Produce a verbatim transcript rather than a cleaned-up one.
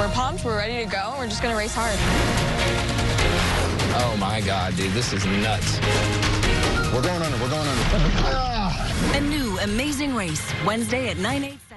We're pumped, we're ready to go, we're just gonna race hard. Oh my God, dude, this is nuts. We're going under, we're going under. A new amazing race, Wednesday at nine, eight.